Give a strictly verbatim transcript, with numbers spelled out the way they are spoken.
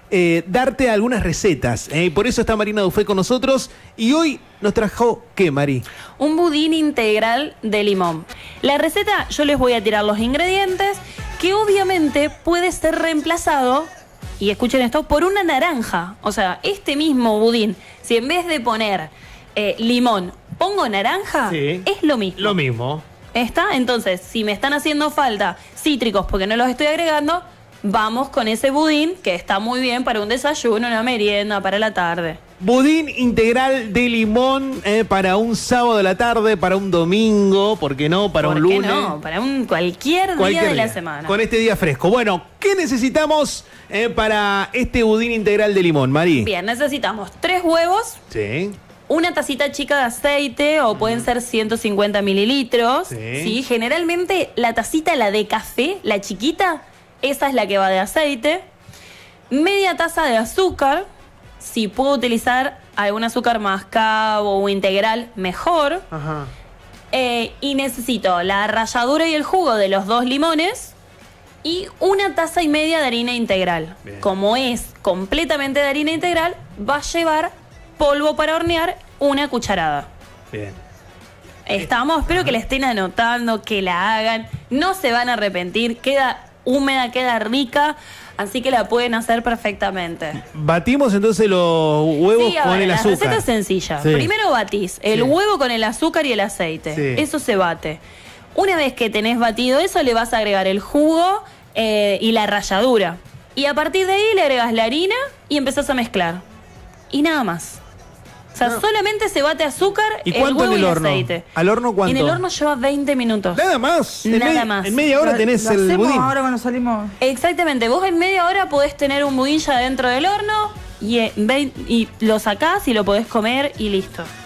eh, darte algunas recetas. Eh, por eso está Marina Dufay con nosotros. Y hoy nos trajo, ¿qué, Mari? Un budín integral de limón. La receta, yo les voy a tirar los ingredientes, que obviamente puede ser reemplazado, y escuchen esto, por una naranja. O sea, este mismo budín, si en vez de poner eh, limón, pongo naranja, sí, es lo mismo. Lo mismo. ¿Está? Entonces, si me están haciendo falta cítricos porque no los estoy agregando, vamos con ese budín, que está muy bien para un desayuno, una merienda, para la tarde. Budín integral de limón eh, para un sábado de la tarde, para un domingo, ¿por qué no? Para ¿Por un qué lunes. no? Para un cualquier, Cualquier día de día, la semana. con este día fresco. Bueno, ¿qué necesitamos eh, para este budín integral de limón, Mari? Bien, necesitamos tres huevos. Sí. Una tacita chica de aceite, o pueden ser ciento cincuenta mililitros. Sí. ¿Sí? Generalmente la tacita, la de café, la chiquita, esa es la que va de aceite. Media taza de azúcar. Si puedo utilizar algún azúcar mascabo o integral, mejor. Ajá. Eh, y necesito la ralladura y el jugo de los dos limones y una taza y media de harina integral. Bien. Como es completamente de harina integral, va a llevar polvo para hornear una cucharada. Bien. Estamos, espero que la estén anotando, que la hagan. No se van a arrepentir, queda húmeda, queda rica, así que la pueden hacer perfectamente. Batimos entonces los huevos Sí, a con ver, el la azúcar. receta es sencilla. Sí. Primero batís el Sí. huevo con el azúcar y el aceite. Sí. Eso se bate. Una vez que tenés batido eso, le vas a agregar el jugo eh, y la ralladura. Y a partir de ahí le agregas la harina y empezás a mezclar. Y nada más. O sea, No. solamente se bate azúcar, ¿Y el cuánto huevo en el y el horno? aceite. ¿Al horno cuánto? En el horno lleva veinte minutos. Nada más. En Nada me- más. En media hora Lo- tenés lo el hacemos budín. ahora cuando salimos. Exactamente. Vos en media hora podés tener un budín ya dentro del horno y, en vein- y lo sacás y lo podés comer y listo.